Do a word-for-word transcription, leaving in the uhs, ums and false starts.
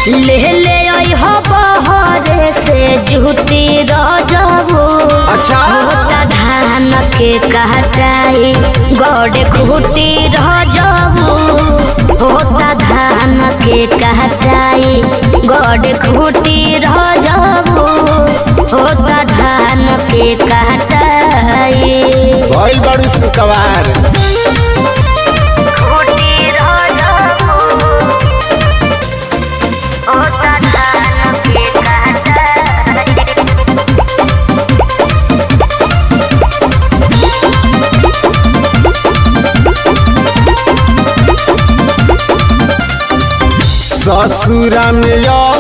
ले ले आई हो बहरे से जुती रजबू। अच्छा होता धान के कहटाई गड़े खूटी रजबू। होता धान के कहटाई गड़े खूटी रजबू। होता धान के कहटाई भइल बड़ी सुकवार ससुरा में